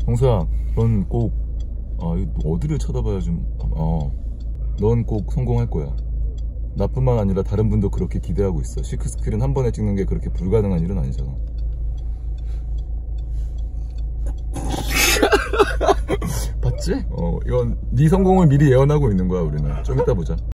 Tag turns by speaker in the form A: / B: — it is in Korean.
A: 홍수야, 넌 꼭 어디를 쳐다봐야 좀 넌 꼭 성공할 거야. 나뿐만 아니라 다른 분도 그렇게 기대하고 있어. 시크스크린 한 번에 찍는 게 그렇게 불가능한 일은 아니잖아. 봤지? 이건 네 성공을 미리 예언하고 있는 거야. 우리는 좀 이따 보자.